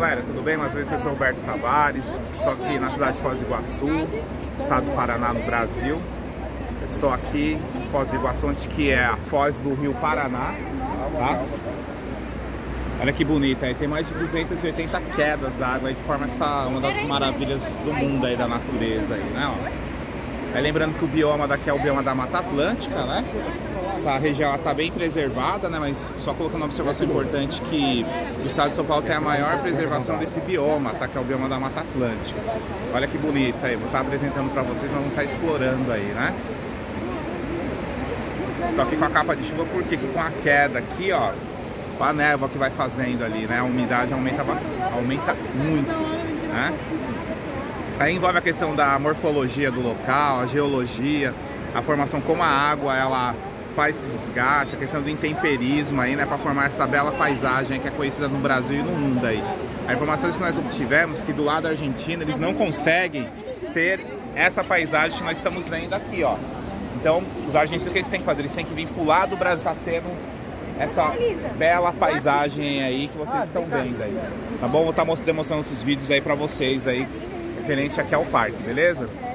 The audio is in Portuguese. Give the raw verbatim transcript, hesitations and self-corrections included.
galera, tudo bem? Mais uma vez, eu sou Roberto Tavares, estou aqui na cidade de Foz do Iguaçu, estado do Paraná, no Brasil. Eu estou aqui em Foz do Iguaçu, onde que é a foz do rio Paraná, tá? Olha que bonita, aí tem mais de duzentas e oitenta quedas d'água, de forma essa uma das maravilhas do mundo aí, da natureza aí, né? Ó. Aí lembrando que o bioma daqui é o bioma da Mata Atlântica, né? Essa região está bem preservada, né? Mas só colocando uma observação importante que o estado de São Paulo tem a maior preservação desse bioma, tá? Que é o bioma da Mata Atlântica. Olha que bonita aí, vou estar apresentando para vocês, nós vamos estar explorando aí, né? Tô aqui com a capa de chuva porque aqui com a queda aqui, ó, com a névoa que vai fazendo ali, né? A umidade aumenta, aumenta muito, né? Aí envolve a questão da morfologia do local, a geologia, a formação como a água ela faz esse desgaste, a questão do intemperismo aí, né, para formar essa bela paisagem que é conhecida no Brasil e no mundo aí. As informações que nós obtivemos que do lado da Argentina eles não conseguem ter essa paisagem que nós estamos vendo aqui, ó. Então, os argentinos, o que eles têm que fazer? Eles têm que vir pro lado do Brasil, tá tendo essa bela paisagem aí que vocês estão vendo aí. Tá bom? Vou estar demonstrando outros vídeos aí para vocês aí, referente aqui ao parque, beleza?